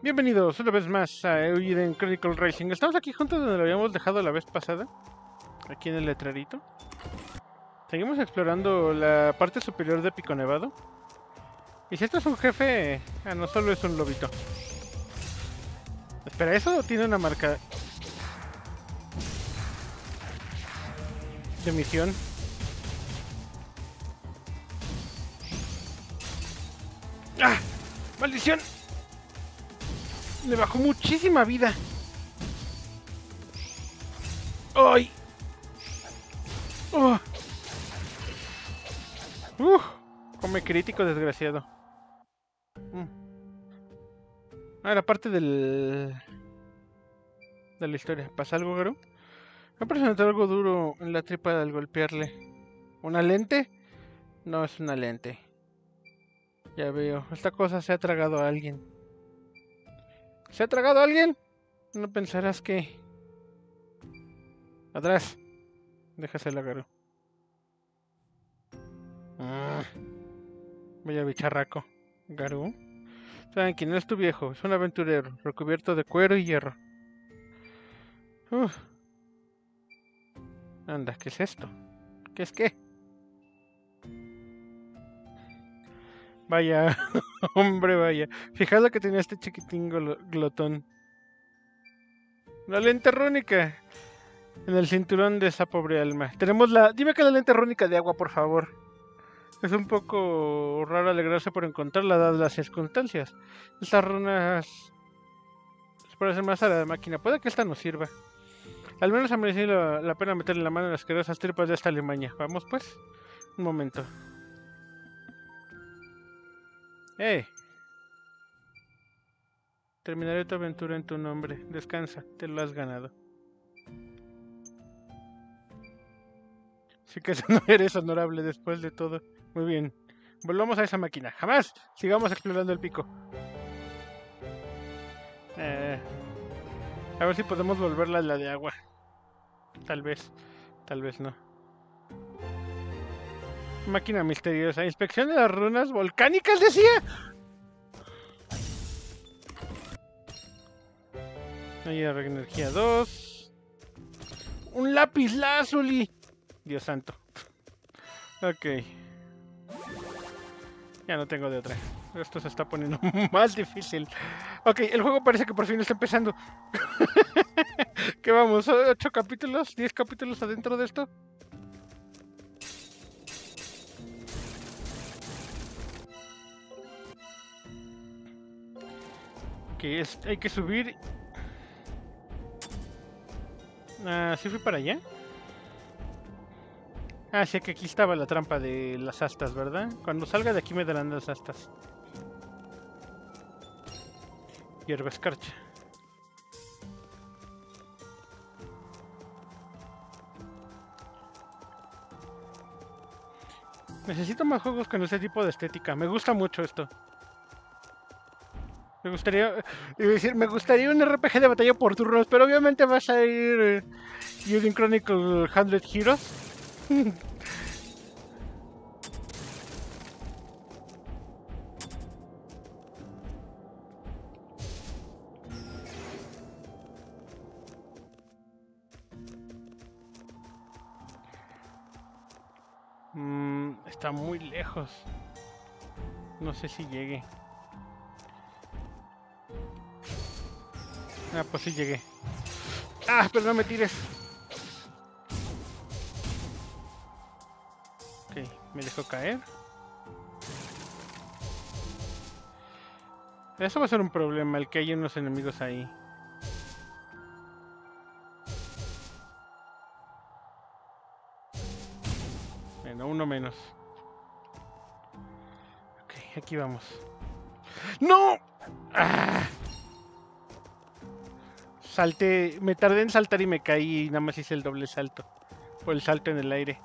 Bienvenidos una vez más a Euden Chronicle Racing. Estamos aquí juntos donde lo habíamos dejado la vez pasada, aquí en el letrerito. Seguimos explorando la parte superior de Pico Nevado. Y si esto es un jefe, no solo es un lobito. Espera, ¿eso tiene una marca de misión? ¡Ah! ¡Maldición! Le bajó muchísima vida. ¡Ay! Come crítico, desgraciado. Era parte de la historia. ¿Pasa algo, Garu? Me ha presentado algo duro en la tripa al golpearle. ¿Una lente? No es una lente. Ya veo. Esta cosa se ha tragado a alguien. ¿Se ha tragado a alguien? No pensarás que... Atrás. Déjasela, Garu. Vaya bicharraco. Garu. Tranqui, no es tu viejo. Es un aventurero, recubierto de cuero y hierro. Anda, ¿qué es esto? ¿Qué es qué? Vaya, hombre, vaya. Fijad que tenía este chiquitín glotón. La lente rúnica. En el cinturón de esa pobre alma. Tenemos la... Dime que la lente rúnica de agua, por favor. Es un poco raro alegrarse por encontrarla dadas las circunstancias. Estas runas... parecen más a la máquina. Puede que esta nos sirva. Al menos ha merecido la pena meterle la mano en las asquerosas tripas de esta Alemania. Vamos pues. Un momento. Terminaré tu aventura en tu nombre. Descansa, te lo has ganado. Sí que no eres honorable después de todo. Muy bien. Volvamos a esa máquina. ¡Jamás! Sigamos explorando el pico. A ver si podemos volverla a la de agua. Tal vez no. Máquina misteriosa. Inspección de las runas volcánicas, decía. Ahí energía 2. Un lápiz lazuli. Dios santo. Ok. Ya no tengo de otra. Esto se está poniendo más difícil. Ok, el juego parece que por fin está empezando. ¿Qué vamos? ¿8 capítulos? ¿10 capítulos adentro de esto? Ok, hay que subir. ¿Sí fui para allá? Sí, que aquí estaba la trampa de las astas, ¿verdad? Cuando salga de aquí me darán las astas. Hierba escarcha. Necesito más juegos con ese tipo de estética. Me gusta mucho esto. Me gustaría un RPG de batalla por turnos, pero obviamente vas a ir Euden Chronicle 100 Heroes. Está muy lejos. No sé si llegue. Pues sí llegué. Pero no me tires. Ok, me dejó caer. Eso va a ser un problema, el que hay unos enemigos ahí. Bueno, uno menos. Ok, aquí vamos. ¡No! Salté, me tardé en saltar y me caí y nada más hice el doble salto. O el salto en el aire.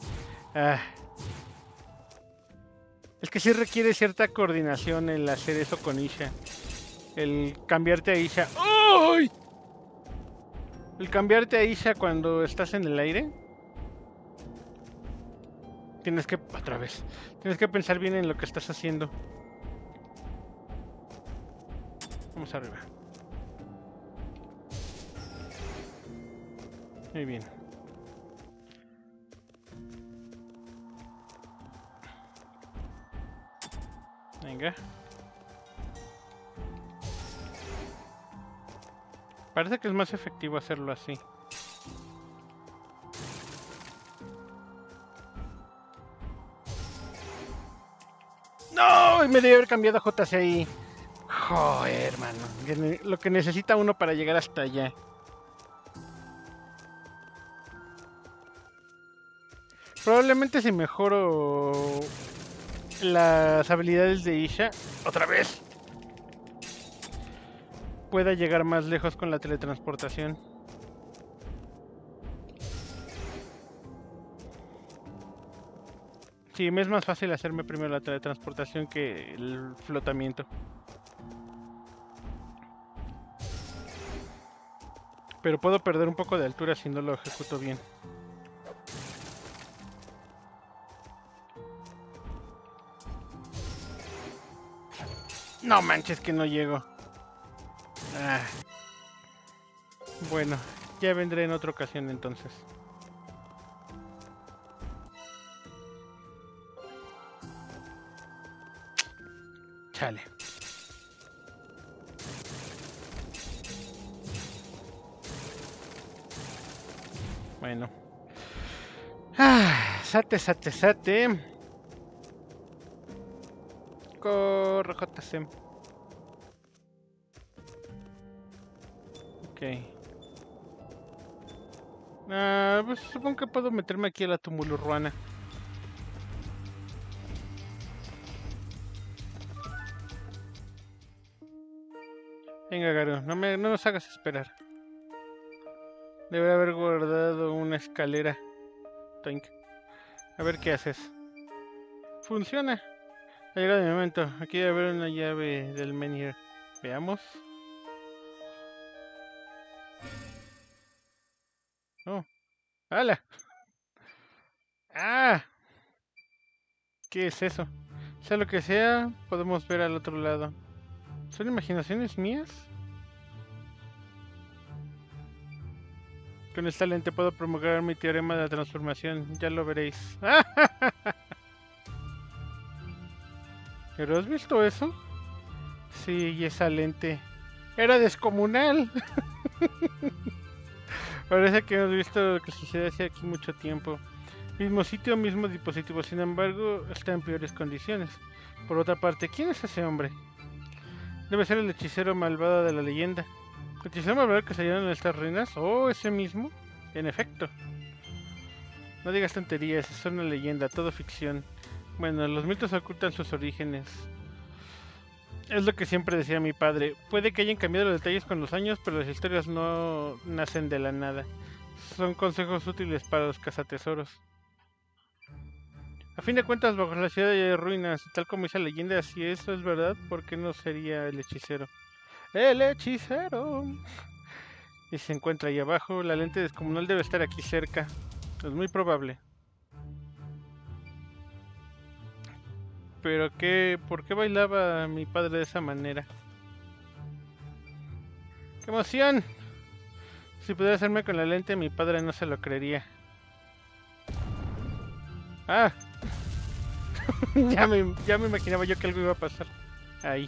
Es que sí requiere cierta coordinación el hacer eso con Isha. El cambiarte a Isha. ¡Uy! El cambiarte a Isha cuando estás en el aire. Tienes que... Otra vez. Tienes que pensar bien en lo que estás haciendo. Vamos arriba. Muy bien. Venga. Parece que es más efectivo hacerlo así. ¡No! Me debí haber cambiado a JCI. Joder, hermano. Lo que necesita uno para llegar hasta allá. Probablemente si mejoro las habilidades de Isha, otra vez, pueda llegar más lejos con la teletransportación. Sí, me es más fácil hacerme primero la teletransportación que el flotamiento. Pero puedo perder un poco de altura si no lo ejecuto bien. No manches que no llego. Ah. Bueno, ya vendré en otra ocasión entonces. Chale. Bueno. Sate. Corre, JC. Ok. Pues supongo que puedo meterme aquí a la Tumulurruana. Venga, Garu, no nos hagas esperar. Debe haber guardado una escalera. Toink. A ver qué haces. Funciona. Ha llegado el momento. Aquí debe haber una llave del menhir. Veamos. Oh. ¡Hala! ¡Ah! ¿Qué es eso? Sea lo que sea, podemos ver al otro lado. ¿Son imaginaciones mías? Con esta lente puedo promulgar mi teorema de la transformación. Ya lo veréis. ¿Pero has visto eso? Sí, y esa lente era descomunal. Parece que hemos visto lo que sucede hace aquí mucho tiempo. Mismo sitio, mismo dispositivo, sin embargo, está en peores condiciones. Por otra parte, ¿quién es ese hombre? Debe ser el hechicero malvado de la leyenda. ¿El hechicero malvado que salieron en estas ruinas? Oh, ese mismo. En efecto. No digas tonterías, es una leyenda, todo ficción. Bueno, los mitos ocultan sus orígenes. Es lo que siempre decía mi padre. Puede que hayan cambiado los detalles con los años, pero las historias no nacen de la nada. Son consejos útiles para los cazatesoros. A fin de cuentas, bajo la ciudad hay ruinas, tal como dice la leyenda, si eso es verdad, ¿por qué no sería el hechicero? ¡El hechicero! Y se encuentra ahí abajo, la lente descomunal debe estar aquí cerca. Es muy probable. Pero ¿por qué bailaba mi padre de esa manera? ¡Qué emoción! Si pudiera hacerme con la lente, mi padre no se lo creería. ¡Ah! ya me imaginaba yo que algo iba a pasar. Ahí.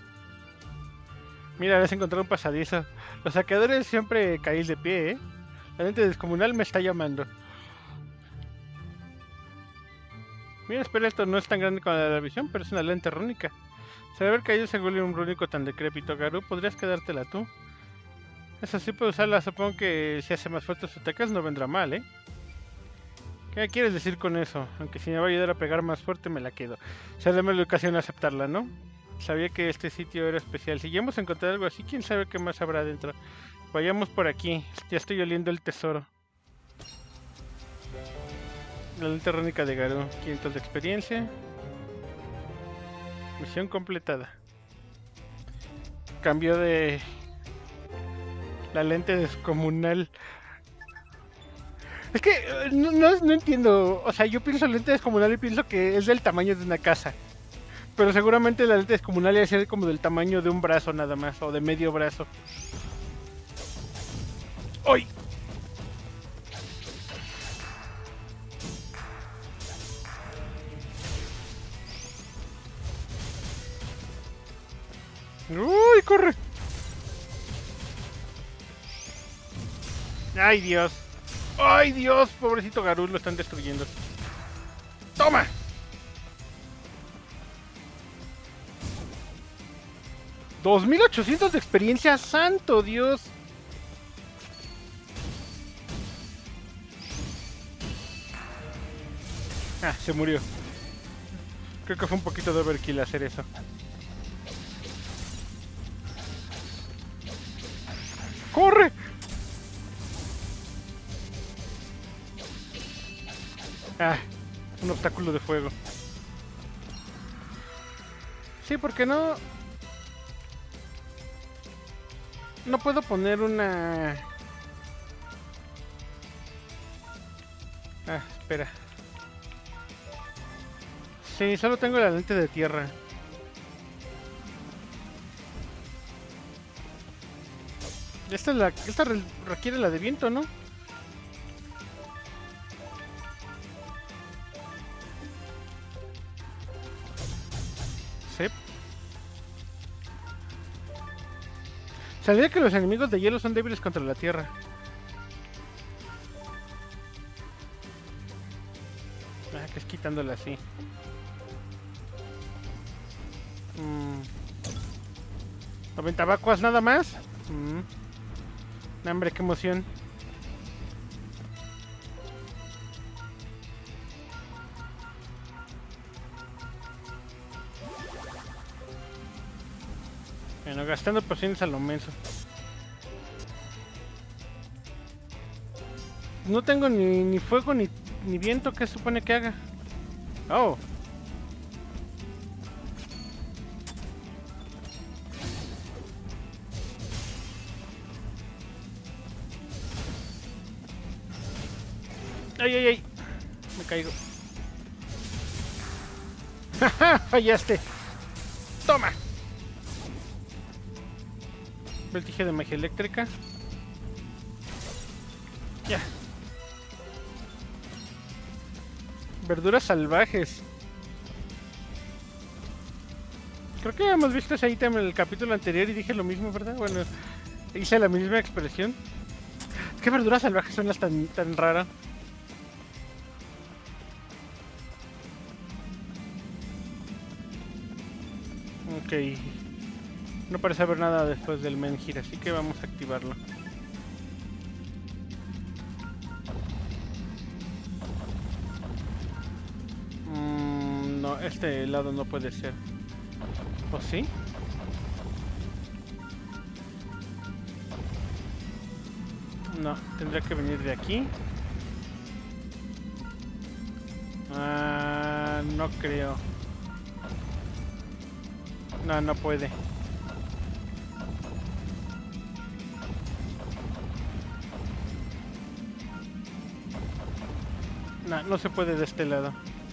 Mira, has encontrado un pasadizo. Los saqueadores siempre caéis de pie, ¿eh? La lente descomunal me está llamando. Mira, espera, esto no es tan grande como la de la visión, pero es una lente rúnica. Sin haber caído según un rúnico tan decrépito, Garu, ¿podrías quedártela tú? Eso sí puedo usarla, supongo que si hace más fuertes sus ataques no vendrá mal, ¿eh? ¿Qué quieres decir con eso? Aunque si me va a ayudar a pegar más fuerte me la quedo. Se da la ocasión a aceptarla, ¿no? Sabía que este sitio era especial. Si ya hemos encontrado algo así, quién sabe qué más habrá dentro. Vayamos por aquí. Ya estoy oliendo el tesoro. La lente rúnica de Garu. 500 de experiencia. Misión completada. Cambio de... la lente descomunal. Es que no entiendo. O sea, yo pienso lente descomunal y pienso que es del tamaño de una casa. Pero seguramente la lente descomunal debe ser como del tamaño de un brazo nada más. O de medio brazo. ¡Ay! ¡Uy, corre! ¡Ay, Dios! ¡Ay, Dios! Pobrecito Garú, lo están destruyendo. ¡Toma! ¡2800 de experiencia! ¡Santo Dios! Ah, se murió. Creo que fue un poquito de overkill hacer eso. ¡Corre! Ah, un obstáculo de fuego. Sí, porque no... No puedo poner una... Ah, espera. Sí, solo tengo la lente de tierra. Esta requiere la de viento, ¿no? Sí. Sabía que los enemigos de hielo son débiles contra la tierra. Ah, que es quitándola así. 90 vacuas nada más. Hombre, qué emoción. Bueno, gastando pociones a lo menso. No tengo ni fuego ni viento. ¿Qué se supone que haga? Oh. ¡Ay, ay, ay! Me caigo. ¡Ja! ¡Fallaste! ¡Toma! Vertige de magia eléctrica. Ya. Verduras salvajes. Creo que hemos visto ese ítem en el capítulo anterior y dije lo mismo, ¿verdad? Bueno, hice la misma expresión. Es que verduras salvajes suena tan rara. Ok. No parece haber nada después del Menhir, así que vamos a activarlo. No, este lado no puede ser. ¿O sí? No, tendría que venir de aquí. No creo. No, no puede. No, no se puede de este lado.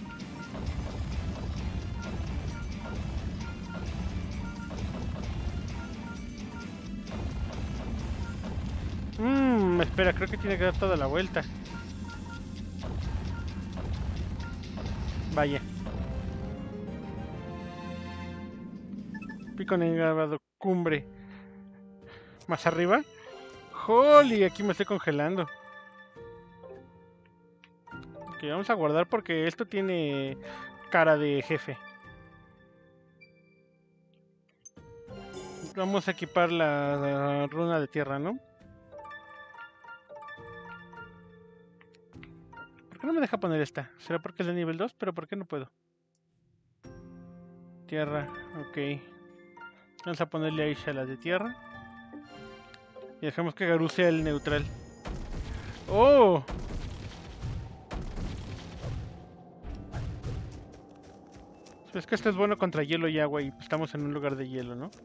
Espera, creo que tiene que dar toda la vuelta. Vaya. Pico nevado, cumbre. ¿Más arriba? ¡Holy! Aquí me estoy congelando. Ok, vamos a guardar porque esto tiene cara de jefe. Vamos a equipar la runa de tierra, ¿no? ¿Por qué no me deja poner esta? ¿Será porque es de nivel 2? Pero ¿por qué no puedo? Tierra, ok. Vamos a ponerle a Aisha la de tierra. Y dejamos que Garú sea el neutral. ¡Oh! Es que esto es bueno contra hielo y agua y estamos en un lugar de hielo, ¿no?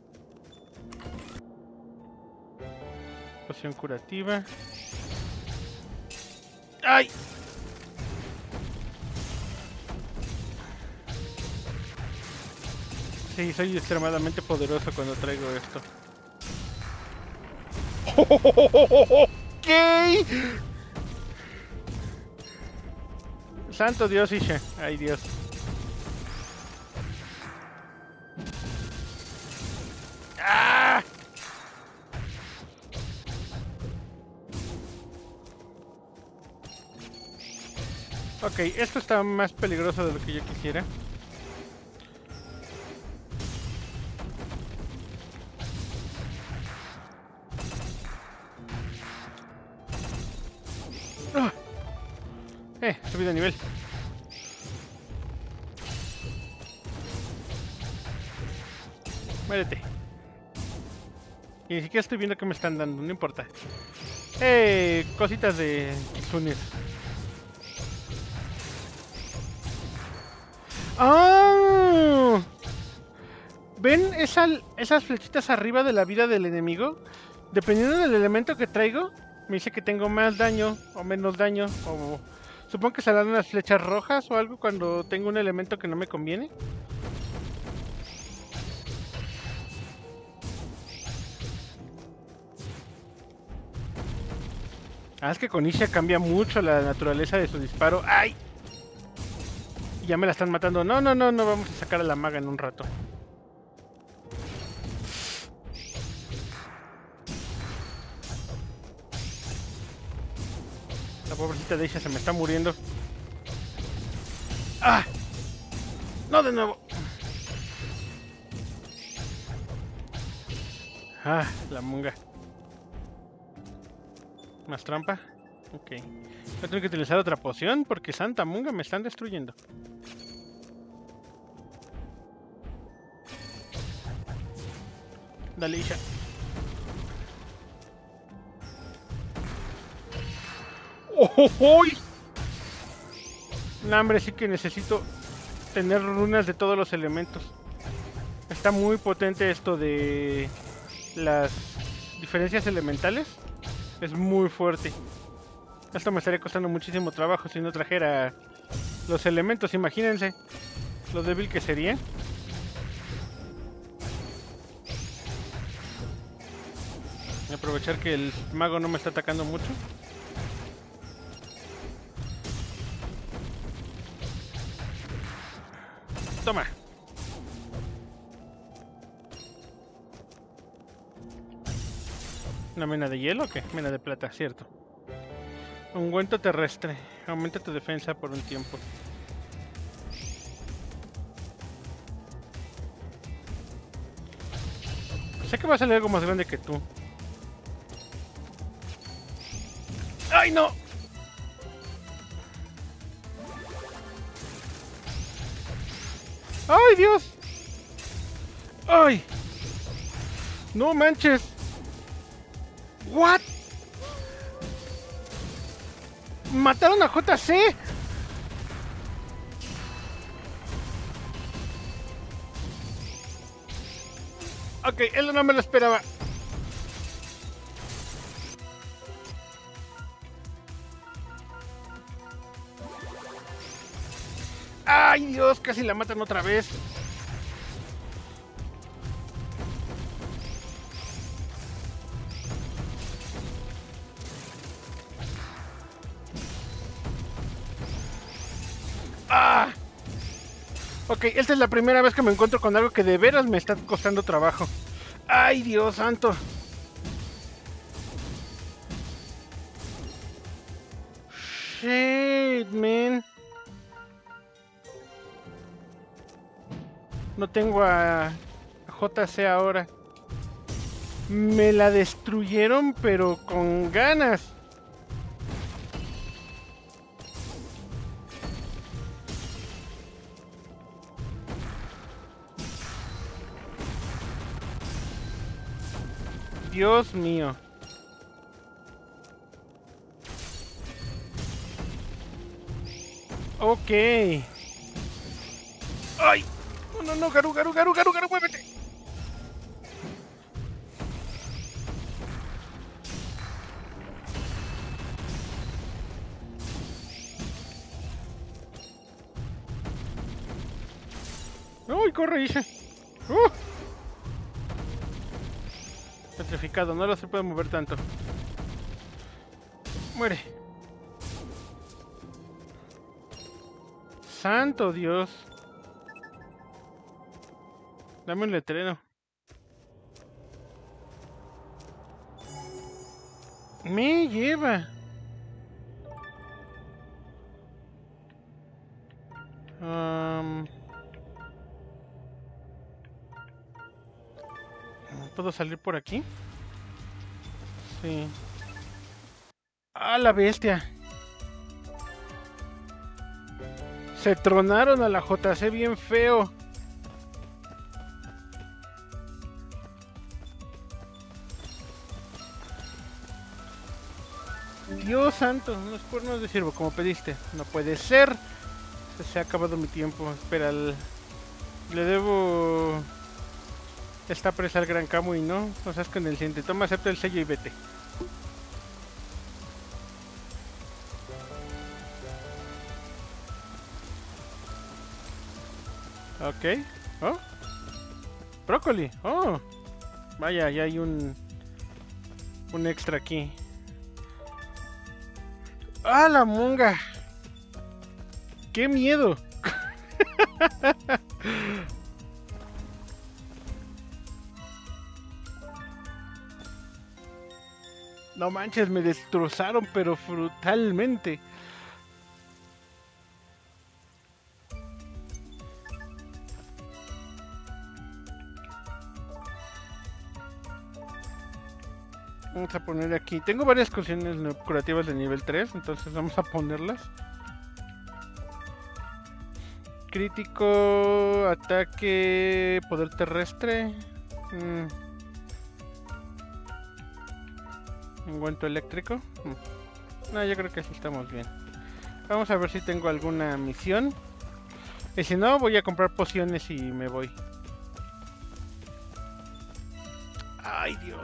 Poción curativa. ¡Ay! Sí, soy extremadamente poderoso cuando traigo esto. ¿Qué? Santo Dios, Isha. Ay, Dios. Ok, esto está más peligroso de lo que yo quisiera. ¡Ah! Subí de nivel. Muérete. Y ni siquiera estoy viendo qué me están dando, no importa. Cositas de kitsunes. ¡Ah! ¿Ven esas flechitas arriba de la vida del enemigo? Dependiendo del elemento que traigo, me dice que tengo más daño o menos daño. O supongo que saldrán unas flechas rojas o algo cuando tengo un elemento que no me conviene. Ah, es que con Isha cambia mucho la naturaleza de su disparo. ¡Ay! Ya me la están matando. No, no, no, no vamos a sacar a la maga en un rato. La pobrecita de Isha se me está muriendo. ¡Ah! ¡No de nuevo! Ah, la munga. ¿Más trampa? Ok. Voy a tener que utilizar otra poción porque santa munga me están destruyendo. Dale, Isha. ¡Oh! No, hombre, sí que necesito tener runas de todos los elementos. Está muy potente esto de las diferencias elementales. Es muy fuerte. Esto me estaría costando muchísimo trabajo si no trajera los elementos. Imagínense lo débil que sería. Voy a aprovechar que el mago no me está atacando mucho. Toma. ¿Una mena de hielo o qué? Mena de plata, cierto. Ungüento terrestre. Aumenta tu defensa por un tiempo. Sé que va a salir algo más grande que tú. ¡Ay, no! ¡Ay, Dios! ¡Ay! ¡No manches! ¿What? ¡Mataron a JC! Ok, él no me lo esperaba. ¡Ay, Dios! Casi la matan otra vez. ¡Ah! Ok, esta es la primera vez que me encuentro con algo que de veras me está costando trabajo. ¡Ay, Dios santo! Shit, man. No tengo a JC ahora. Me la destruyeron, pero con ganas. Dios mío. Ok. ¡Ay! No, no, no, Garu, Garu, Garu, Garu, Garu, muévete. ¡Uy, corre, Isha! Petrificado, no lo se puede mover tanto. Muere. Santo Dios. Dame un letrero. Me lleva. ¿Puedo salir por aquí? Sí. ¡Ah, la bestia! Se tronaron a la JC bien feo. Dios santo, unos cuernos de ciervo, como pediste. No puede ser. Se ha acabado mi tiempo. Espera, le debo esta presa al Gran Camuy, ¿no? No seas con el siguiente. Toma, acepta el sello y vete. Ok. Oh. Brócoli. Oh. Vaya, ya hay un extra aquí. ¡Ah, la monga! ¡Qué miedo! No manches, me destrozaron, pero brutalmente. Vamos a poner aquí. Tengo varias cuestiones curativas de nivel 3, entonces vamos a ponerlas. Crítico, ataque, poder terrestre. Enguento eléctrico. No, yo creo que así estamos bien. Vamos a ver si tengo alguna misión. Y si no, voy a comprar pociones y me voy. Ay, Dios.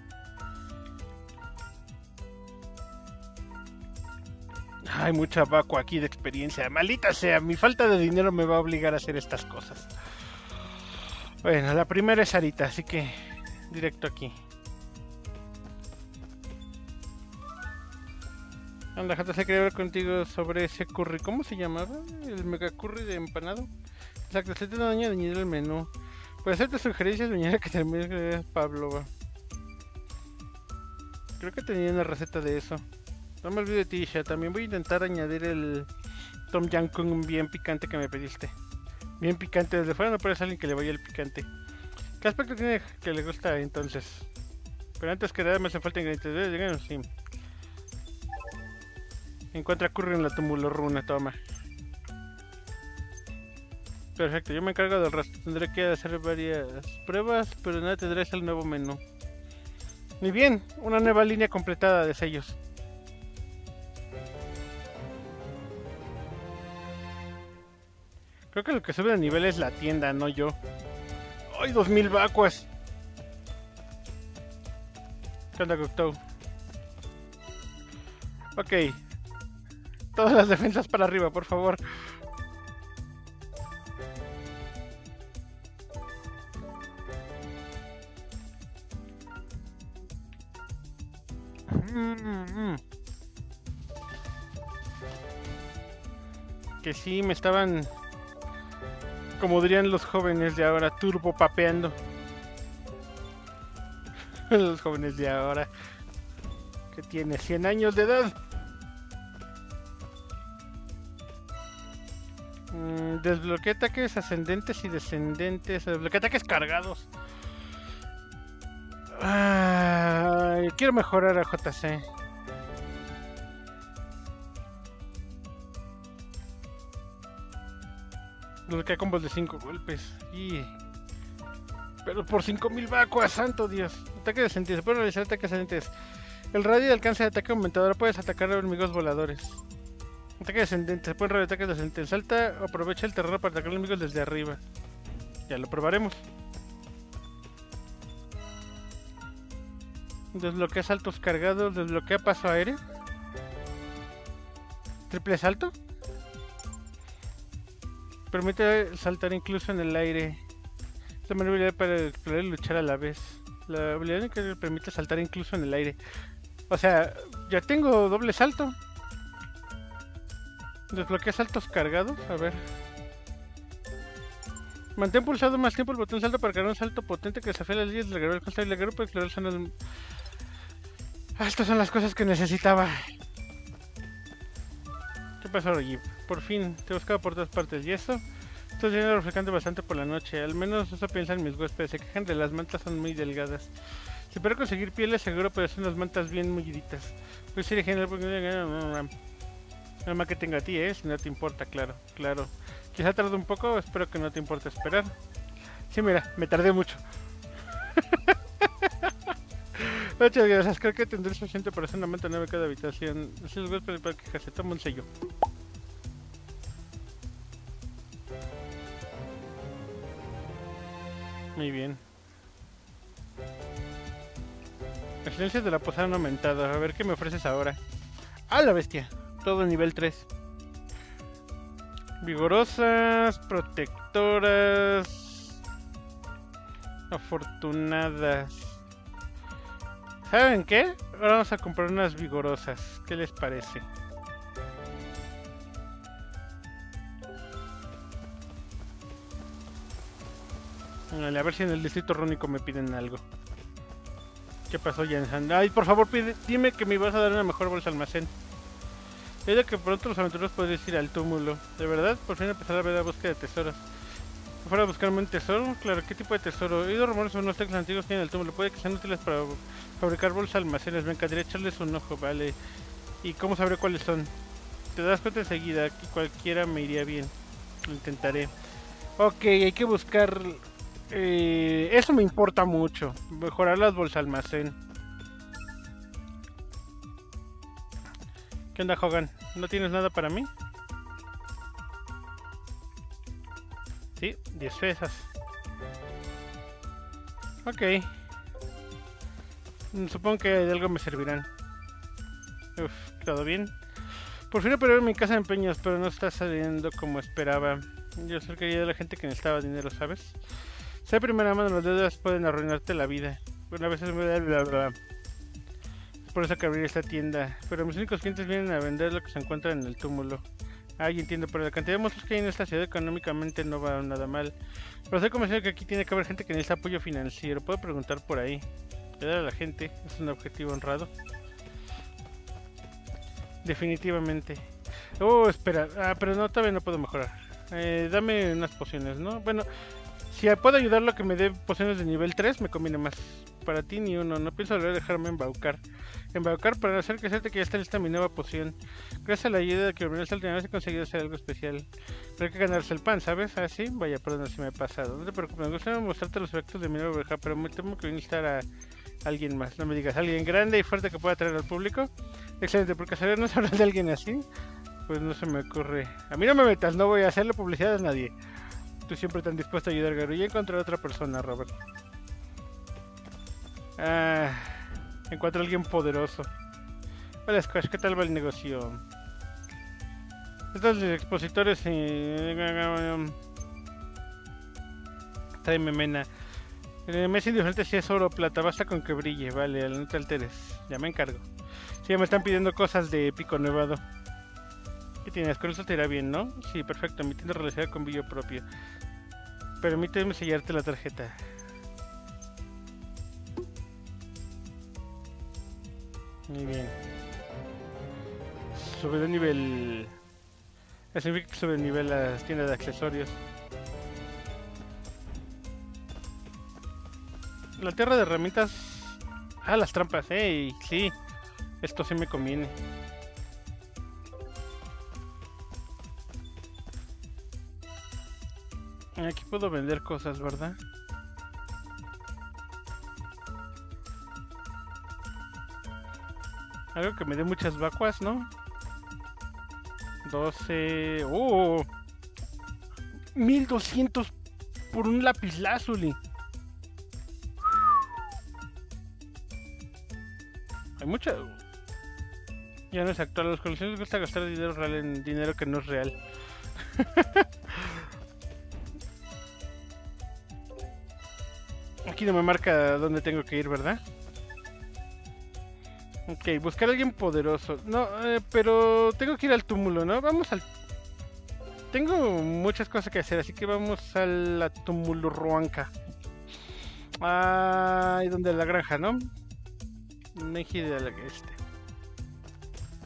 Hay mucha vacua aquí de experiencia. Maldita sea, mi falta de dinero me va a obligar a hacer estas cosas. Bueno, la primera es Arita, así que directo aquí. Anda, Jata, se quería hablar contigo sobre ese curry. ¿Cómo se llamaba? El mega curry de empanado. Exacto, se te da daño de añadir el menú. Puede hacerte sugerencias de mañana que termine Pablo. Creo que tenía una receta de eso. No me olvido de ti, Isha. También voy a intentar añadir el Tom Yam Kung bien picante que me pediste. Bien picante. Desde fuera no parece alguien que le vaya el picante. ¿Qué aspecto tiene que le gusta entonces? Pero antes que nada me hacen falta ingredientes. Sí. Encuentra curry en la tumulorruna, toma. Perfecto, yo me encargo del resto. Tendré que hacer varias pruebas, pero nada, tendrás el nuevo menú. Muy bien, una nueva línea completada de sellos. Creo que lo que sube de nivel es la tienda, no yo. ¡Ay, 2000 vacuas! ¿Qué onda, Cocteau? Ok. Todas las defensas para arriba, por favor. Que sí, me estaban, como dirían los jóvenes de ahora, turbo papeando. Los jóvenes de ahora, que tiene 100 años de edad. Desbloquea ataques ascendentes y descendentes. Desbloquea ataques cargados. Quiero mejorar a JC. Desbloquea combos de 5 golpes. Pero por 5000 vacuas, santo Dios. Ataque descendente. Se pueden realizar ataques ascendentes. El radio de alcance de ataque aumentador. Puedes atacar a enemigos voladores. Ataque descendente, se pueden realizar ataques descendentes. Salta, aprovecha el terreno para atacar a enemigos desde arriba. Ya lo probaremos. Desbloquea saltos cargados, desbloquea paso aéreo. Triple salto. Permite saltar incluso en el aire. Es una habilidad para explorar y luchar a la vez. La habilidad que permite saltar incluso en el aire. O sea, ya tengo doble salto. Desbloquea saltos cargados, a ver. Mantén pulsado más tiempo el botón salto para cargar un salto potente que desafía las líneas del guerrero constante y el guerrero para explorar zonas. Estas son las cosas que necesitaba. ¿Qué pasó, Jeep? Por fin, te buscaba por todas partes. ¿Y eso? Estoy siendo refrescante bastante por la noche, al menos eso piensan mis huéspedes, se quejan de las mantas, son muy delgadas. Si puedo conseguir pieles seguro, pero son unas mantas bien mulliditas. Pues sería genial porque nada más que tenga a ti, si no te importa, claro, claro. Quizá tarde un poco, espero que no te importe esperar. Sí, mira, me tardé mucho. Muchas gracias, creo que tendré suficiente para hacer una manta nueva en cada habitación. Así los huéspedes para quejarse, toma un sello. Muy bien. Las silencias de la posada han aumentado. A ver qué me ofreces ahora. ¡Ah, la bestia! Todo nivel 3. Vigorosas, protectoras, afortunadas. ¿Saben qué? Ahora vamos a comprar unas vigorosas. ¿Qué les parece? Vale, a ver si en el distrito rúnico me piden algo. ¿Qué pasó, Jansan? Ay, por favor, dime que me vas a dar una mejor bolsa almacén. He oído que pronto los aventureros podrían ir al túmulo. ¿De verdad? Por fin empezar a ver la búsqueda de tesoros. ¿Que fuera a buscarme un tesoro? Claro, ¿qué tipo de tesoro? He oído rumores sobre unos teclas antiguos que hay en el túmulo. Puede que sean útiles para fabricar bolsas almacenes. Me encantaría echarles un ojo, vale. ¿Y cómo sabré cuáles son? Te das cuenta enseguida, que cualquiera me iría bien. Lo intentaré. Ok, hay que buscar... eso me importa mucho. Mejorar las bolsas almacén. ¿Qué onda, Hogan? ¿No tienes nada para mí? Sí, 10 pesas. Ok. Supongo que de algo me servirán. Uf, ¿todo bien? Por fin operé mi casa de empeños, pero no está saliendo como esperaba. Yo solo quería de la gente que necesitaba dinero, ¿sabes? Sé primera mano, las deudas pueden arruinarte la vida. Una vez me da bla bla. Por eso que abrí esta tienda. Pero mis únicos clientes vienen a vender lo que se encuentra en el túmulo. Ah, ya entiendo, pero la cantidad de monstruos que hay en esta ciudad económicamente no va nada mal. Pero estoy convencido que aquí tiene que haber gente que necesita apoyo financiero. Puedo preguntar por ahí. Ayudar a la gente es un objetivo honrado. Definitivamente. Oh, espera. Ah, pero no, todavía no puedo mejorar. Dame unas pociones, ¿no? Bueno, si puedo ayudarlo a que me dé pociones de nivel 3, me conviene más. Para ti ni uno, no pienso dejarme embaucar. Embaucar para hacer que que ya está lista mi nueva poción. Gracias a la ayuda de que me última vez he conseguido hacer algo especial. Pero hay que ganarse el pan, ¿sabes? Ah, sí, vaya, perdón si me he pasado. No te preocupes, me gustaría mostrarte los efectos de mi nueva oveja, pero me temo que voy a necesitar a alguien más. No me digas, alguien grande y fuerte que pueda atraer al público. Excelente, porque saber no sabrás de alguien así. Pues no se me ocurre. A mí no me metas, no voy a hacerle publicidad a nadie. Tú siempre tan dispuesto a ayudar, Garo. Y encontré a otra persona, Robert. Ah, encuentro a alguien poderoso. Hola, Squash, ¿qué tal va el negocio? Estos expositores tráeme mena. Me es indiferente si es oro o plata, basta con que brille, vale, no te alteres. Ya me encargo. Sí, ya me están pidiendo cosas de pico nevado. ¿Qué tienes? Con eso te irá bien, ¿no? Sí, perfecto, mi tienda realizada con brillo propio. Permíteme sellarte la tarjeta. Muy bien. Sube de nivel. Eso significa que sube de nivel las tiendas de accesorios. La tierra de herramientas. Ah, las trampas, sí. Esto sí me conviene. Aquí puedo vender cosas, ¿verdad? Algo que me dé muchas vacuas, ¿no? 12... ¡Oh! 1200 por un lapislázuli. Hay mucha... Ya no es actual. A los coleccionistas les gusta gastar dinero real en dinero que no es real. Aquí no me marca dónde tengo que ir, ¿verdad? Ok, buscar a alguien poderoso. No, pero tengo que ir al túmulo, ¿no? Vamos al... Tengo muchas cosas que hacer, así que vamos a la Tumulurruanca. Ah, y donde la granja, ¿no? Meji de la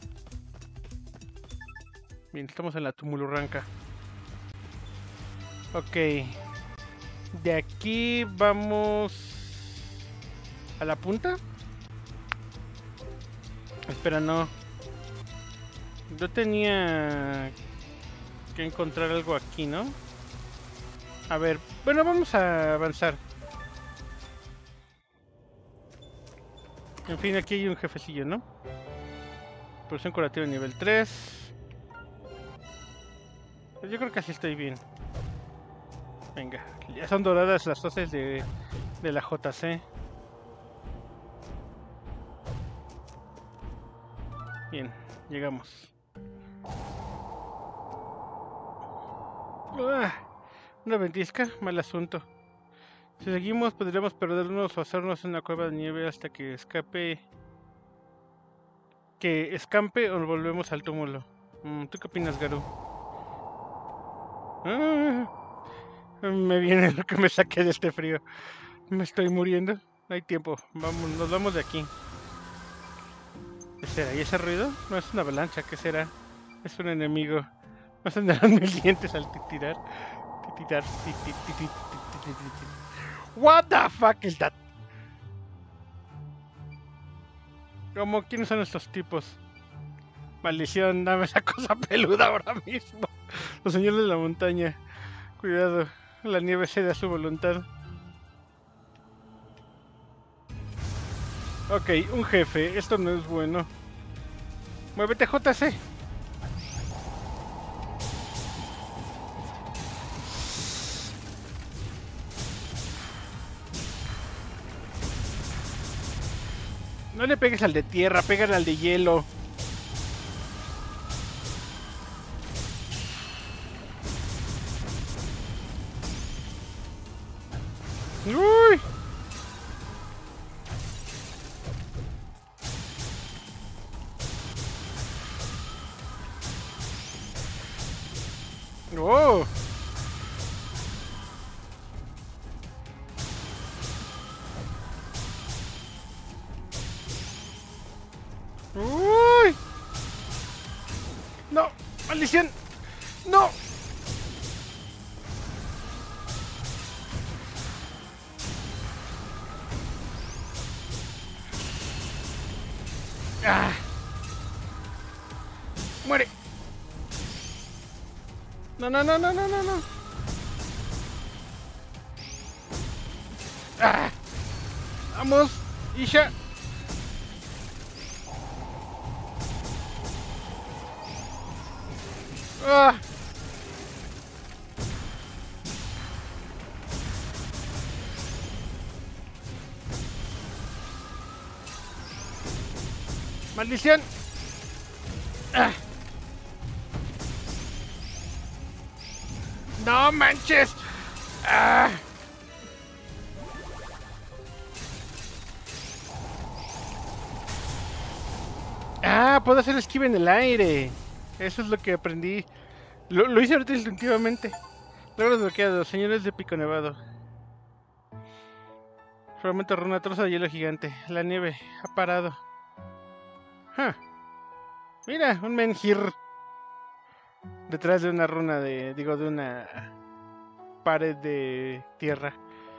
Bien, estamos en la Tumulurruanca. Ok. De aquí vamos a la punta. Espera, no. Yo tenía que encontrar algo aquí, ¿no? A ver, bueno, vamos a avanzar. En fin, aquí hay un jefecillo, ¿no? Producción curativa nivel 3. Yo creo que así estoy bien. Venga, ya son doradas las hoces de la JC. Bien, llegamos. Una ventisca, mal asunto. Si seguimos podríamos perdernos o hacernos una cueva de nieve hasta que escape. Que escampe o volvemos al túmulo. ¿Tú qué opinas, Garu? Me viene lo que me saque de este frío. Me estoy muriendo. No hay tiempo. Vamos, nos vamos de aquí. ¿Qué será? ¿Y ese ruido? No es una avalancha, ¿qué será? Es un enemigo. Me sonarán mis dientes al titirar. Titirar. What the fuck is that? ¿Cómo? ¿Quiénes son estos tipos? Maldición, dame esa cosa peluda ahora mismo. Los señores de la montaña. Cuidado, la nieve cede a su voluntad. Ok, un jefe, esto no es bueno. Muévete, JC. No le pegues al de tierra, pégale al de hielo. ¡Uy! ¡Oh! ¡Uy! ¡No! ¡Maldición! ¡No! ¡Ah! ¡Muere! ¡No, no, no, no, no, no, no! ¡Ah! ¡Vamos! ¡Isha! ¡Ah! ¡Maldición! ¡Ah! ¡No manches! ¡Ah! ¡Ah! Puedo hacer esquiva en el aire. Eso es lo que aprendí. Lo hice ahorita instintivamente. Logro desbloqueado, señores de Pico Nevado. Fragmento runa, trozo de hielo gigante. La nieve ha parado. Huh. Mira, un menhir. Detrás de una runa de... Digo, de una pared de tierra.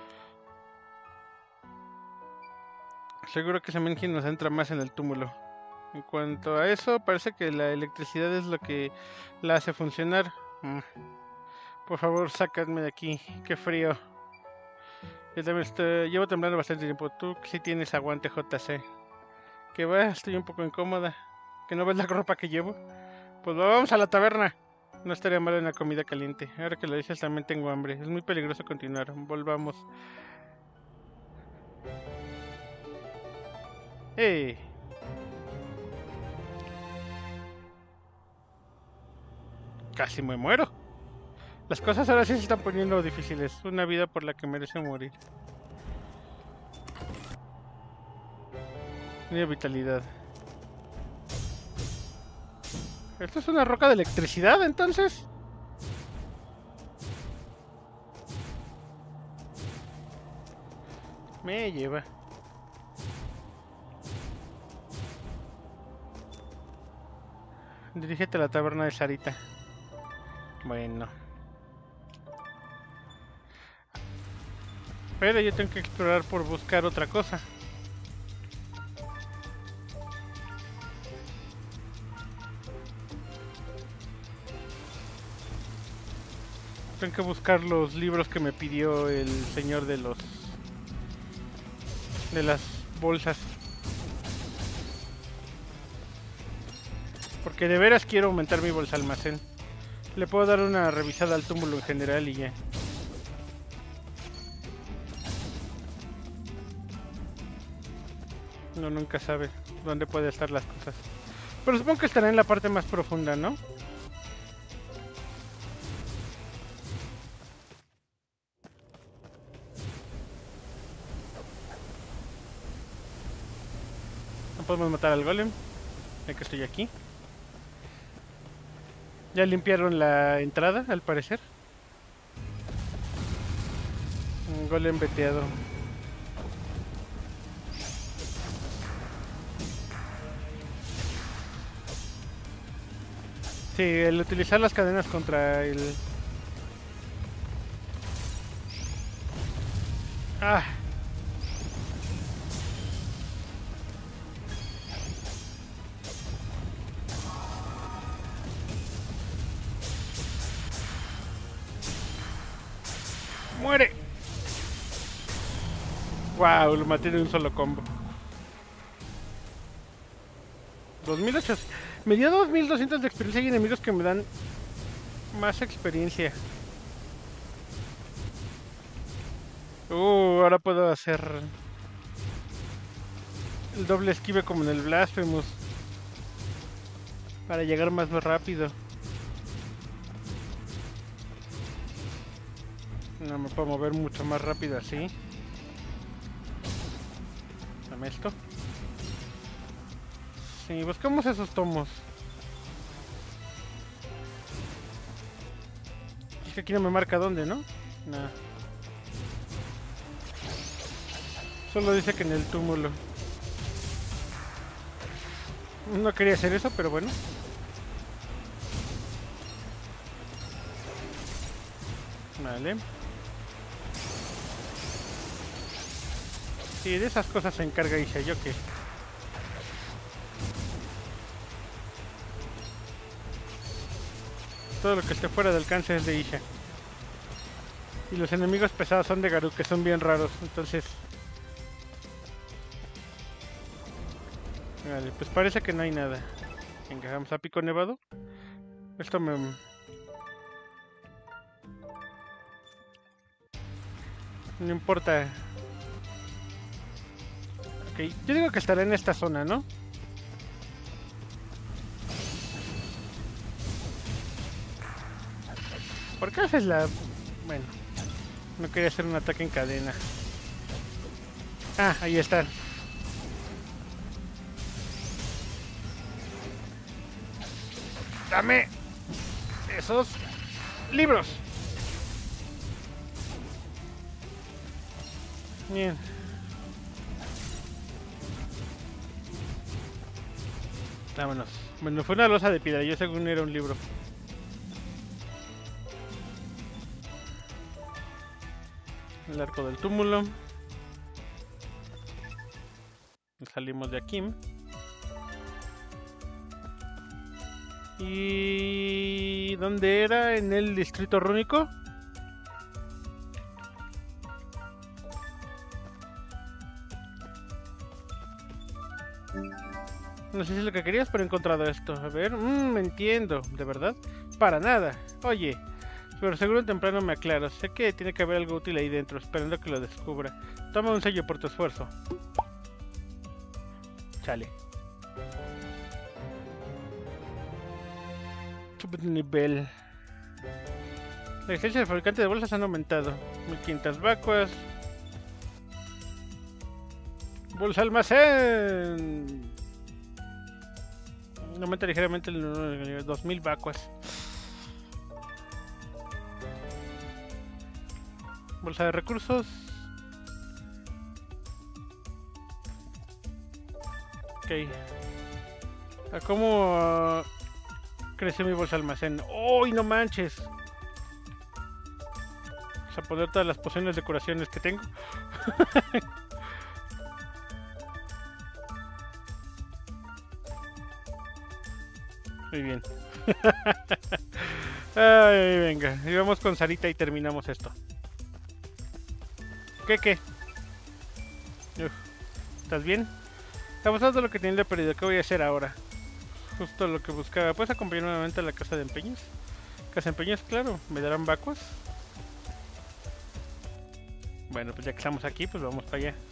Seguro que ese menhir nos entra más en el túmulo. En cuanto a eso, parece que la electricidad es lo que la hace funcionar. Por favor, sácame de aquí. Qué frío. Yo también llevo temblando bastante tiempo. Tú sí tienes aguante, JC. Que va, estoy un poco incómoda. ¿Que no ves la ropa que llevo? Pues vamos a la taberna. No estaría mal una comida caliente. Ahora que lo dices, también tengo hambre. Es muy peligroso continuar. Volvamos. ¡Eh! Casi me muero. Las cosas ahora sí se están poniendo difíciles. Una vida por la que merece morir. Tiene vitalidad. ¿Esto es una roca de electricidad, entonces? Me lleva. Dirígete a la taberna de Sarita. Bueno. Pero yo tengo que explorar por buscar otra cosa. Tengo que buscar los libros que me pidió el señor de las bolsas. Porque de veras quiero aumentar mi bolsa almacén. Le puedo dar una revisada al túmulo en general y ya. Uno nunca sabe dónde pueden estar las cosas. Pero supongo que estará en la parte más profunda, ¿no? No podemos matar al golem, ya que estoy aquí. Ya limpiaron la entrada, al parecer. Un golem veteado. Sí, el utilizar las cadenas contra el... ¡Ah! ¡Muere! ¡Wow! Lo maté de un solo combo. 2800. Me dio 2200 de experiencia y enemigos que me dan más experiencia. Ahora puedo hacer el doble esquive como en el Blasphemous. Para llegar más rápido. No me puedo mover mucho más rápido así. Dame esto. Sí, buscamos esos tomos. Es que aquí no me marca dónde, ¿no? Nah. Solo dice que en el túmulo. No quería hacer eso, pero bueno. Vale. Sí, de esas cosas se encarga Isha, yo qué. Todo lo que esté fuera de alcance es de Isha. Y los enemigos pesados son de Garou, que son bien raros, entonces... Vale, pues parece que no hay nada. Venga, vamos a pico nevado. Esto me... No importa. Ok, yo digo que estará en esta zona, ¿no? ¿Por qué haces la...? Bueno, no quería hacer un ataque en cadena. Ah, ahí están. Dame esos libros. Bien. Vámonos. Bueno, fue una losa de piedra, yo según era un libro. El arco del túmulo. Salimos de aquí. ¿Y dónde era? ¿En el distrito rúnico? No sé si es lo que querías, pero he encontrado esto. A ver, me entiendo, ¿de verdad? Para nada. Oye, pero seguro temprano me aclaro. Sé que tiene que haber algo útil ahí dentro, esperando que lo descubra. Toma un sello por tu esfuerzo. Chale. Sube de nivel. La exigencia del fabricante de bolsas han aumentado. 1500 vacuas. Bolsa almacén. Aumenta ligeramente el 2000 vacuas. Bolsa de recursos. Ok. ¿A cómo crece mi bolsa almacén? ¡Oh, no manches! Vamos a poner todas las pociones de curaciones que tengo. Muy bien. Ay, venga, y vamos con Sarita y terminamos esto. ¿Qué? Uf, ¿estás bien? Estamos dando lo que tenía de perdido. ¿Qué voy a hacer ahora? Justo lo que buscaba. ¿Puedes acompañarme nuevamente a la casa de empeños? Casa de empeños, claro. ¿Me darán vacuos? Bueno, pues ya que estamos aquí, pues vamos para allá.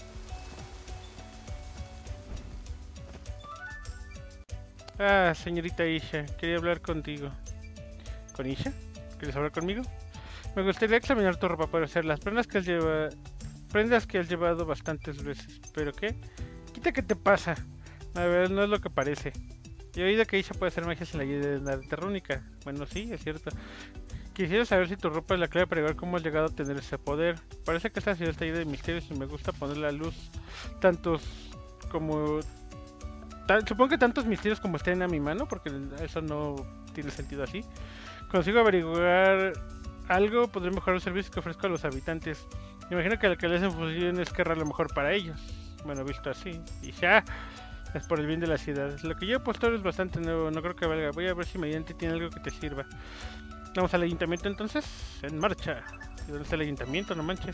Ah, señorita Isha, quería hablar contigo. ¿Con Isha? ¿Quieres hablar conmigo? Me gustaría examinar tu ropa para hacer las prendas que has llevado bastantes veces. ¿Pero qué? Quita, ¿qué te pasa? A ver, no es lo que parece. He oído que Isha puede hacer magia sin la ayuda de la terrúnica. Bueno, sí, es cierto. Quisiera saber si tu ropa es la clave para ver cómo has llegado a tener ese poder. Parece que esta ciudad está llena de misterios y me gusta poner la luz. Tantos como... supongo que tantos misterios como estén a mi mano, porque eso no tiene sentido así. Consigo averiguar algo, podré mejorar los servicios que ofrezco a los habitantes. Me imagino que lo que les en función es querrá lo mejor para ellos. Bueno, visto así. Y ya, es por el bien de la ciudad. Lo que yo he puesto es bastante nuevo, no creo que valga. Voy a ver si mediante tiene algo que te sirva. Vamos al ayuntamiento entonces. En marcha. ¿Y dónde está el ayuntamiento? No manches.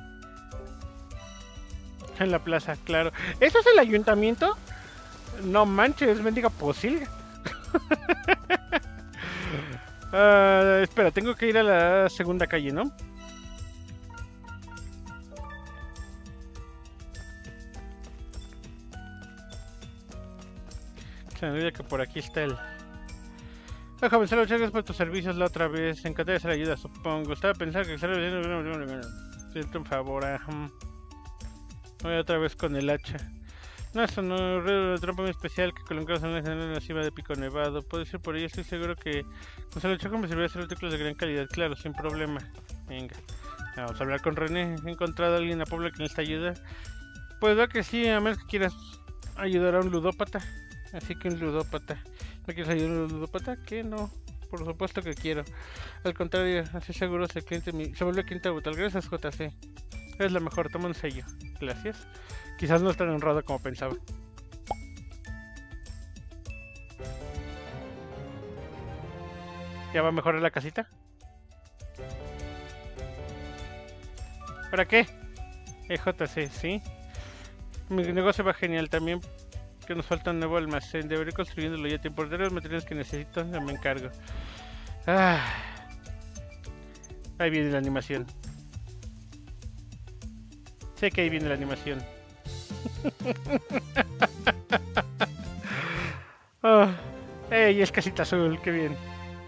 En la plaza, claro. ¿Eso es el ayuntamiento? No manches, mendiga posilga. Espera, tengo que ir a la segunda calle, ¿no? Se me olvida que por aquí está el... Ah, joven, solo gracias por tus servicios la otra vez. Encantada de hacer ayuda, supongo. Estaba pensando que siento un favor. Voy otra vez con el hacha. No, eso no, una trampa muy especial que colocamos en la cima de Pico Nevado. Puede ser por ello, estoy seguro que Gonzalo Choco me serviría hacer artículos de gran calidad, claro, sin problema. Venga, vamos a hablar con René. ¿He encontrado a alguien en la Puebla que necesita ayuda? Pues va que sí, a menos que quieras ayudar a un ludópata. Así que un ludópata. ¿No quieres ayudar a un ludópata? Que no, por supuesto que quiero. Al contrario, así seguro se vuelve cliente brutal. Gracias, JC. Eres la mejor, toma un sello. Gracias. Quizás no es tan honrado como pensaba. ¿Ya va a mejorar la casita? ¿Para qué? JC, sí. Mi negocio va genial también. Que nos falta un nuevo almacén. Deberé construyéndolo ya. Te importaré los materiales que necesito. Ya me encargo. Ahí viene la animación. Sé que ahí viene la animación. ¡Ey! Es casita azul, qué bien.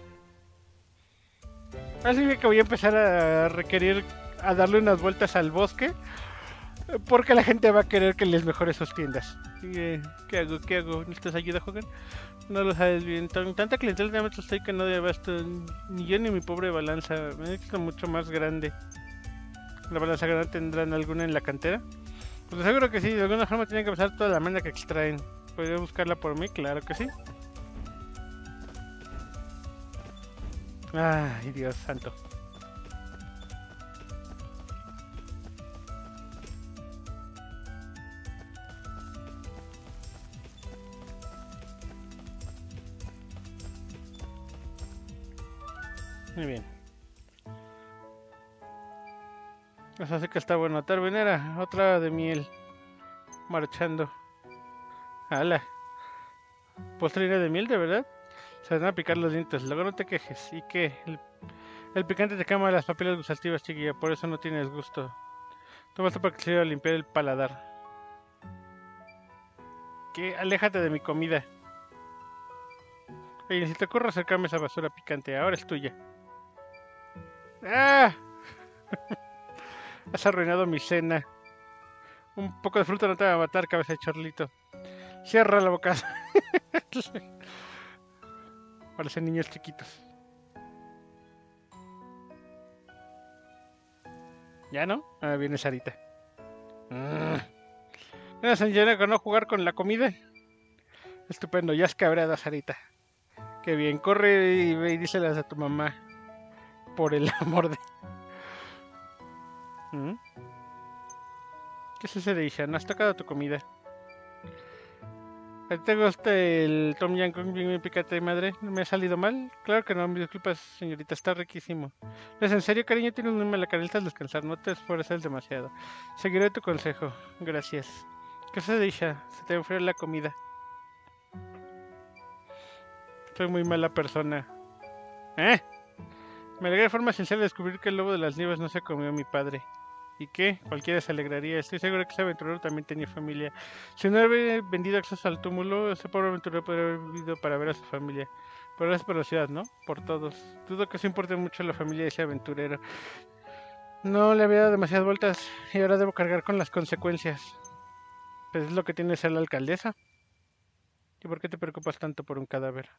Así que voy a empezar a requerir a darle unas vueltas al bosque. Porque la gente va a querer que les mejore sus tiendas. ¿Qué hago? ¿Necesitas ayuda, Hogan? No lo sabes bien. Tanta clientela de metros estoy que no de abasto. Ni yo ni mi pobre balanza. Me necesito mucho más grande. ¿La balanza grande tendrán alguna en la cantera? Pues seguro que sí. De alguna forma tienen que pasar toda la mena que extraen. ¿Podría buscarla por mí? Claro que sí. Ay, Dios santo. Muy bien. Eso hace que está bueno. Tarvenera, otra de miel. Marchando. ¡Hala! ¿Postrera de miel, de verdad? Se van a picar los dientes. Luego no te quejes. ¿Y qué? El picante te quema las papilas gustativas, chiquilla. Por eso no tienes gusto. Toma esto para que se vaya a limpiar el paladar. ¿Qué? Aléjate de mi comida. Oye, si te ocurre acercarme a esa basura picante, ahora es tuya. ¡Ah! Has arruinado mi cena. Un poco de fruta no te va a matar, cabeza de chorlito. Cierra la boca. Parecen niños chiquitos. ¿Ya no? Ah, viene Sarita. ¿No señora que no jugar con la comida? Estupendo, ya es cabreada Sarita. Qué bien, corre y ve y díselas a tu mamá. Por el amor de... ¿Qué es ese de Isha? ¿No has tocado tu comida? ¿A ti te gusta el Tom Yam con bien picante de madre? ¿Me ha salido mal? Claro que no, mis disculpas, señorita, está riquísimo. ¿Es en serio, cariño? Tienes muy mala cara, necesitas descansar, no te esfuerces demasiado. Seguiré tu consejo, gracias. ¿Qué se dice? Se te enfrió la comida. Soy muy mala persona. ¿Eh? Me alegré de forma sincera de descubrir que el lobo de las nieves no se comió a mi padre. ¿Y qué? Cualquiera se alegraría. Estoy seguro que ese aventurero también tenía familia. Si no hubiera vendido acceso al túmulo, ese pobre aventurero podría haber vivido para ver a su familia. Pero es por la ciudad, ¿no? Por todos. Dudo que eso importe mucho a la familia de ese aventurero. No le había dado demasiadas vueltas y ahora debo cargar con las consecuencias. Pues es lo que tiene ser la alcaldesa. ¿Y por qué te preocupas tanto por un cadáver?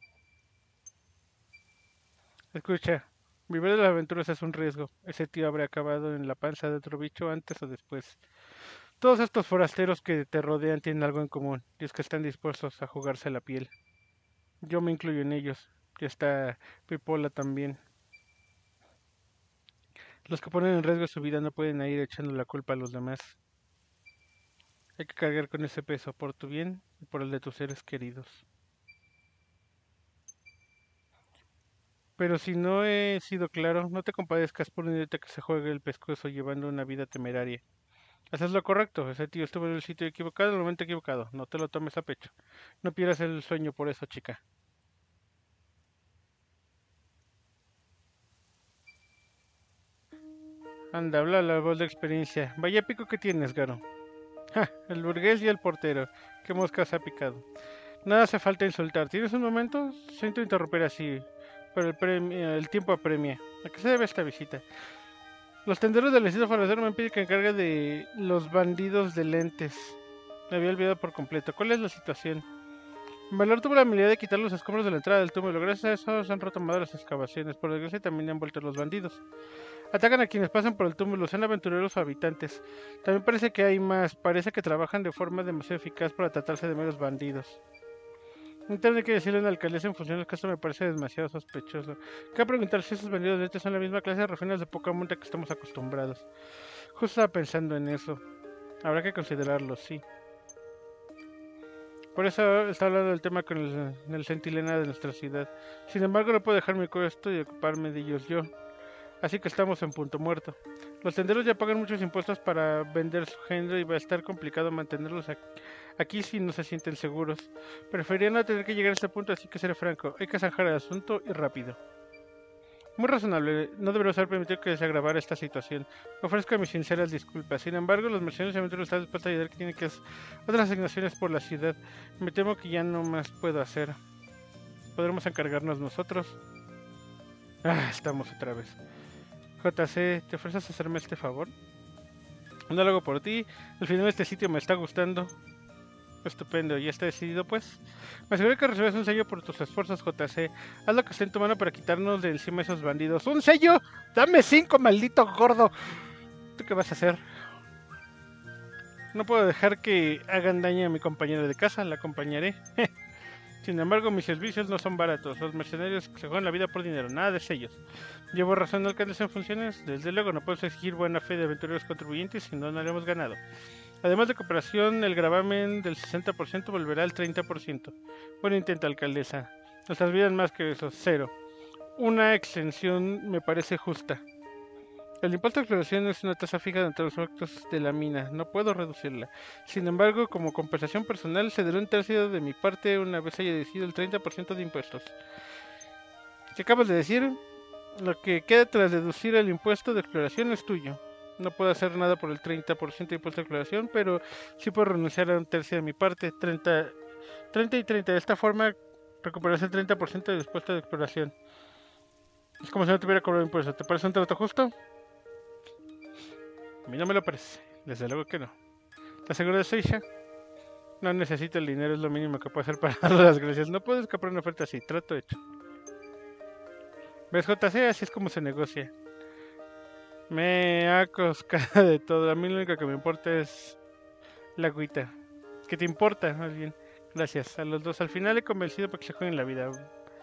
Escucha, vivir de las aventuras es un riesgo. Ese tío habría acabado en la panza de otro bicho antes o después. Todos estos forasteros que te rodean tienen algo en común, y es que están dispuestos a jugarse la piel. Yo me incluyo en ellos, y está Pipola también. Los que ponen en riesgo su vida no pueden ir echando la culpa a los demás. Hay que cargar con ese peso por tu bien y por el de tus seres queridos. Pero si no he sido claro, no te compadezcas por un idiota que se juegue el pescuezo llevando una vida temeraria. Haces lo correcto, ese tío estuvo en el sitio equivocado en el momento equivocado. No te lo tomes a pecho. No pierdas el sueño por eso, chica. Anda, habla la voz de experiencia. Vaya pico que tienes, Garo. Ja, el burgués y el portero. Qué moscas ha picado. Nada hace falta insultar. ¿Tienes un momento? Siento interrumpir así, pero el tiempo apremia. ¿A qué se debe esta visita? Los tenderos del Ejército Forastero me piden que encargue de los bandidos de lentes. Me había olvidado por completo. ¿Cuál es la situación? Valor tuvo la habilidad de quitar los escombros de la entrada del túmulo. Gracias a eso se han retomado las excavaciones. Por desgracia también han vuelto los bandidos. Atacan a quienes pasan por el túmulo, sean aventureros o habitantes. También parece que hay más. Parece que trabajan de forma demasiado eficaz para tratarse de meros bandidos. No tiene que decirle a una alcaldesa en función del caso me parece demasiado sospechoso. Cabe preguntar si esos bandidos de este son la misma clase de refinas de poca monta que estamos acostumbrados. Justo estaba pensando en eso. Habrá que considerarlo, sí. Por eso está hablando del tema con el centinela de nuestra ciudad. Sin embargo, no puedo dejar mi puesto y ocuparme de ellos yo. Así que estamos en punto muerto. Los tenderos ya pagan muchos impuestos para vender su género y va a estar complicado mantenerlos aquí si no se sienten seguros. Preferiría no tener que llegar a este punto, así que seré franco. Hay que zanjar el asunto y rápido. Muy razonable, no debería haber permitido que se agravara esta situación. Ofrezco mis sinceras disculpas. Sin embargo, los mercenarios y aventureros están dispuestos a ayudar que tienen que hacer otras asignaciones por la ciudad. Me temo que ya no más puedo hacer. ¿Podremos encargarnos nosotros? Ah, estamos otra vez. JC, ¿te ofreces a hacerme este favor? No lo hago por ti. Al final este sitio me está gustando. Estupendo, ya está decidido pues. Me aseguré que recibes un sello por tus esfuerzos, JC. Haz lo que esté en tu mano para quitarnos de encima a esos bandidos. ¡Un sello! ¡Dame 5, maldito gordo! ¿Tú qué vas a hacer? No puedo dejar que hagan daño a mi compañera de casa, la acompañaré. Sin embargo, mis servicios no son baratos. Los mercenarios se juegan la vida por dinero, nada de sellos. ¿Llevo razón, alcaldes en funciones? Desde luego, no puedo exigir buena fe de aventureros contribuyentes si no, no le hemos ganado. Además de cooperación, el gravamen del 60% volverá al 30%. Buen intento, alcaldesa. Nuestras vidas más que eso, cero. Una exención me parece justa. El impuesto de exploración es una tasa fija entre los productos de la mina, no puedo reducirla. Sin embargo, como compensación personal, cederé un tercio de mi parte una vez haya decidido el 30% de impuestos. ¿Qué acabas de decir? Lo que queda tras deducir el impuesto de exploración es tuyo. No puedo hacer nada por el 30% de impuesto de exploración, pero sí puedo renunciar a un tercio de mi parte, 30 y 30. De esta forma, recuperarás el 30% del impuesto de exploración. Es como si no tuviera cobrado impuesto. ¿Te parece un trato justo? A mí no me lo parece. Desde luego que no. ¿Estás seguro de eso, Isha? No necesito el dinero, es lo mínimo que puedo hacer para darle las gracias. No puedo escapar una oferta así. Trato hecho. ¿Ves, JC? Así es como se negocia. Me ha coscado de todo. A mí lo único que me importa es la agüita. ¿Qué te importa? Más bien. Gracias. A los dos. Al final he convencido para que se jueguen la vida.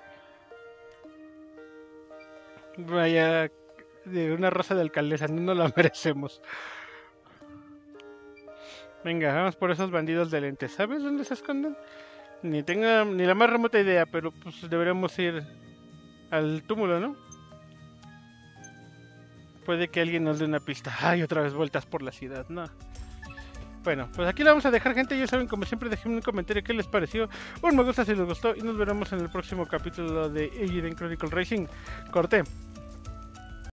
Vaya, de una rosa de alcaldesa. No nos la merecemos. Venga, vamos por esos bandidos de lentes. ¿Sabes dónde se esconden? Ni tenga ni la más remota idea, pero pues deberíamos ir al túmulo, ¿no? Puede que alguien nos dé una pista. Ay, otra vez vueltas por la ciudad, no. Bueno, pues aquí la vamos a dejar, gente. Ya saben, como siempre, déjenme un comentario qué les pareció. Un me gusta si les gustó. Y nos veremos en el próximo capítulo de Eugene Chronicle Racing. Corte.